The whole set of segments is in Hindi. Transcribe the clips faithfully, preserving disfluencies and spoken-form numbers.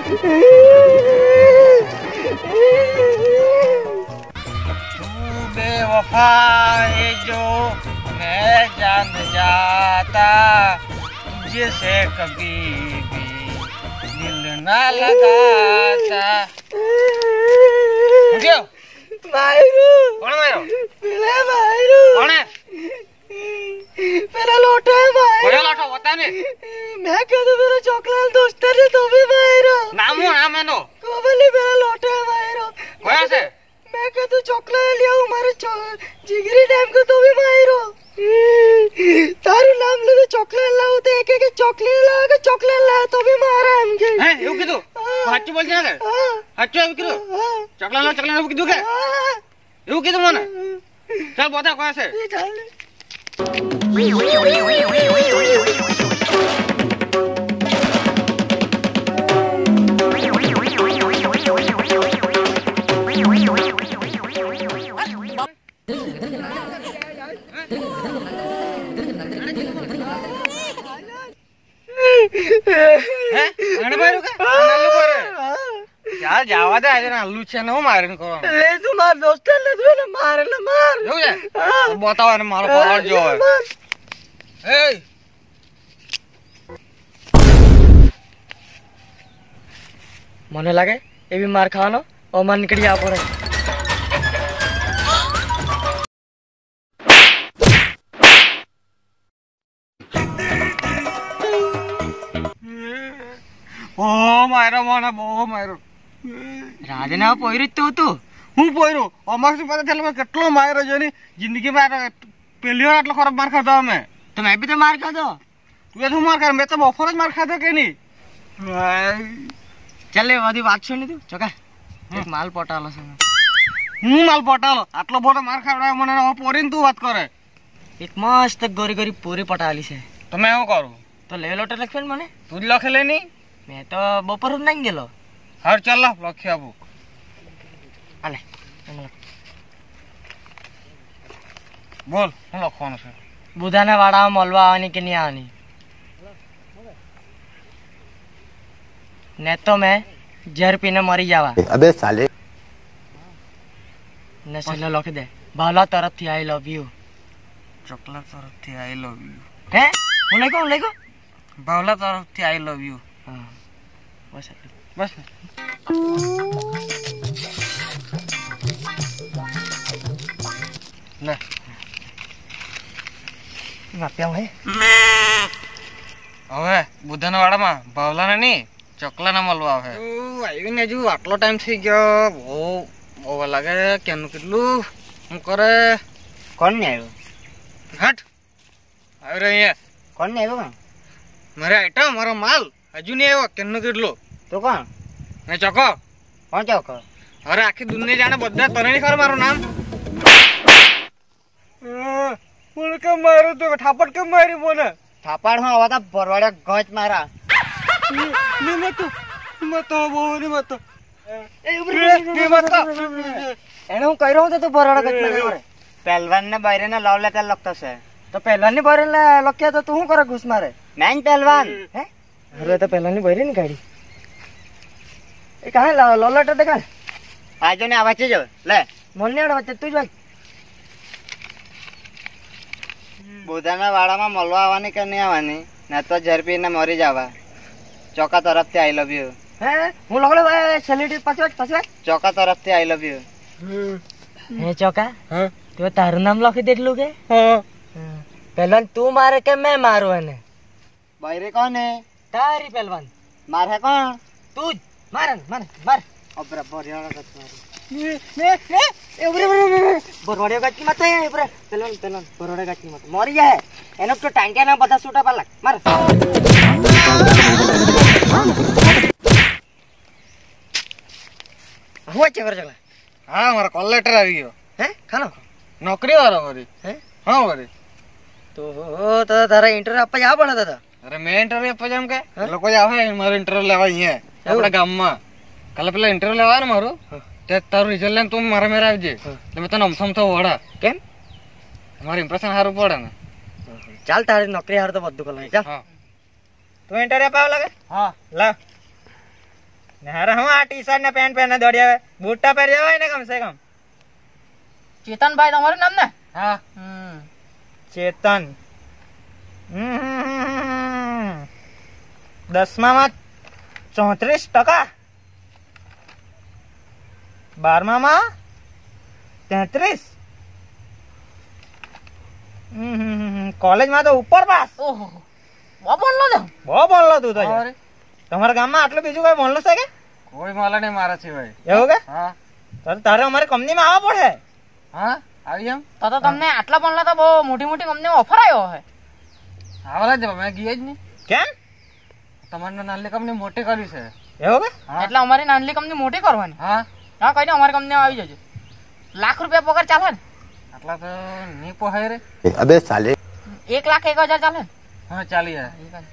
बेवफा है जो मैं जान जाता तुझसे कभी भी दिल ना लगाता। क्यों? मायरू कौन मायरो? पहले मायरू कौन है? मेरा लोटा है मायरू। कोई लोटा होता नहीं। मैं कह दूं मेरा चॉकलेट दोस्त है तो भी मायरू। नाम हो नाम है नो। कोवली मेरा लोटा है मायरू। कोई से? मैं कह दूं चॉकलेट लिया हमारे जिगरी डैम को तो भी मायरू। तारू नाम ले तो चॉकलेट लाओ तो एक एक चॉकलेट ला के चॉकलेट ला तो भी मारा हमके। हैं यू किदो? हच्चू बोल जाना के? हच्चू यू किदो? चॉकलेट ला चॉकलेट यू किदो के? यू किदो मने? चल बता कोई से? हैं अने बायरो का नाल्लो करे यार जावा दे आज नाल्लू छे न मारन करो ले तू मार दोस्त ले तू ना मार ना मार हो जा बताओ अरे मारो पावर जो है ए मने लागे ए भी मार खानो और मन निकल आ पड़े। ओ मायरो मोना बो मायरो राजना पोइरी तो तू हूँ पोइरो अमर से पता चल मैं कितलो मायरो जोनी जिंदगी में पहली बार इतना खराब मार खाता मैं तो मैं भी तो मार खा दो तू ये तो मार कर मैं तो बफर मार खाता के नहीं चल ले वादी बात सुन तू चका एक माल पटालो संग हूँ माल पटालो आटलो बड़ो मार खावड़ा मने और पोरिन तू बात करे एक मस्त गोरी गोरी पूरी पटाली से तो मैं वो करूँ तो ले लोटे लखन मने तू लखे लेनी मैं तो बपर नहीं गेलो हर चल लखे अब आले बोल हम लखवान से बुधाना वाड़ा मलवा आनी के नहीं आनी ने तो मैं जहर पीने मरी जावा। अबे साले ने चलो लख दे बाला तरफ थी आई लव यू चॉकलेट तरफ थी आई लव यू हैं उन्हें को उन्हें को बावला तरफ थी आई लव यू हां बस बस ले माप्या है ओए बुधन वाड़ा मा बावला ना नहीं चॉकलेट ना मलवा है ओ आई ने जो आटलो टाइम थी गयो वो वो लगे केनु किलू हम करे कौन नहीं आयो हट आ रही है कौन नहीं आयो मेरा आइटम मारो माल अजू नहीं आयो केनु किलू तो कौन मैं चको कौन चको अरे आखी दुनिया जाने बद्दा तने नहीं कर मारो नाम बोल के मारो तो ठापट के मारी बोले थापाड़ में आवा था बरवाड़ा गज मारा नहीं मत मत वो नहीं मत नहीं मत एने हूं कह रहा हूं तो बरवाड़ा गज मारा पहलवान ने बाहर ने लाव लेता लगता से तो पहलवान ने बाहर ले लक्या तो तू करे घुस मारे मैं पहलवान है अरे तो पहलवान ने बाहर नहीं गाड़ी ए कहां ला ललटा देखा आज ने आवाज जो ले मन ने आवाज तू भाई बुधाना वाड़ा में मलवा आवानी के नहीं आवानी ना तो झरपी ने मरी जावा चौका तरफ से आई लव यू हैं हूं लगले भाई सेलिब्रिटी पाछवा पाछवा चौका तरफ से आई लव यू हे चौका हां तू तारू नाम लखी देखलू के हां पहलवान तू मारे के मैं मारू हने बाहरे कौन है तारी पहलवान मार है कौन तू मारन मार मार अब बराबर यार कत मार ने ने ए उरे उरे बरवाड़े गाची मत है उरे पहलवान पहलवान बरवाड़े गाची मत मर जा है एनो तो टांगे ना बता सूटा पाला मार हुआ चेवर जगला हां हमारा कॉल लेटर आ गयो हैं खाना नौकरी वाला करी हैं हां करी तो तो तारा इंटरव्यू आप जा बना था अरे मैं इंटरव्यू पे जाम के लोग जावे मारो इंटरव्यू लेवा ही है अपना गाम में कल पहले इंटरव्यू लेवा ना मारो ते तारो रिजल्ट लेन तुम मारा मेरा आजे ले मैं तो नमसम तो वड़ा केम हमारे इंप्रेशन हारू पड़ा ना चल तारी नौकरी हार तो बद्दू कल चल हां तू इंटरव्यू पाव लगे हां ला अरे हम आ टी शर्ट ने पैंट पहने दौड़ी आवे बूटा पहरे હોય ને કમ સે કમ ચેતનભાઈ તમારું નામ ને હા હમ ચેતન હમ દસમામાં ચોત્રીસ ટકા બારમામાં તેત્રીસ કોલેજમાં તો ઉપર પાસ ઓહો બહુ બોલલો તો બહુ બોલલો તું તો તમારા ગામમાં આટલું બીજું કોઈ બોલલો છે કે કોઈ મોલા નહીં મારા છે ભાઈ એવું કે હા તો તારે અમારી કંપનીમાં આવવા પડે હા આવી એમ તો તો તમને આટલા બોલલા તો બહુ મોટી મોટી કંપનીમાં ઓફર આવ્યો હે આવરા જ મેં ગઈ જ નહીં કેમ તમારે નાની કંપની મોટી કરવી છે એવું કે એટલે અમારી નાની કંપની મોટી કરવાની હા હા કઈ નહીં અમારી કંપનીમાં આવી જજો લાખ રૂપિયા પગાર ચાલે ને આટલા તો નહીં પોહાય રે અબે સાલે એક લાખ એક હજાર ચાલે ને હા ચાલી જાય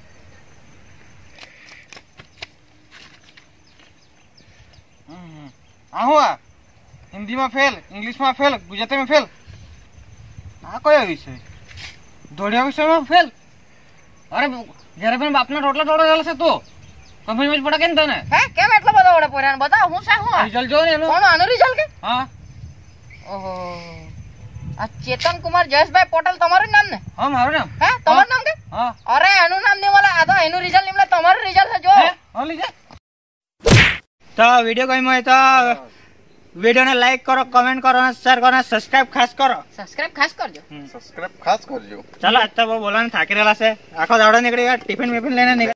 આ હું આ હિન્દીમાં ફેલ ઇંગ્લિશમાં ફેલ ગુજરાતીમાં ફેલ આ કયો વિષય દોડ્યા વિષયમાં ફેલ અરે જયારે પણ બાપના રોટલા ટોળો ચાલે છે તો કંપનીમાં જ પડે કે ને તને હે કેમ એટલો બધો ઓળે પોરાન બતાવ હું સા હું રિઝલ્ટ જો ને એનું કોણ આનું રિઝલ્ટ કે હા ઓહો આ ચેતન કુમાર જયેશભાઈ પટેલ તમારું નામ ને હા મારું નામ હે તમારું નામ કે હા અરે એનું નામ નહીં બોલે આ તો એનું રિઝલ્ટ નિમલે તમારું રિઝલ્ટ છે જો હા લીજે તો વિડિયો ગમ્યો હોય તો વિડિયોને લાઈક કરો કમેન્ટ કરો અને શેર કરો અને સબસ્ક્રાઇબ ખાસ કરો સબસ્ક્રાઇબ ખાસ કરજો સબસ્ક્રાઇબ ખાસ કરજો ચાલો આજ તો બહુ બોલાને થાકી રહેલા છે આખો દાડો નીકળી ગયા ટિફિન વિફિન લઈને નીકળી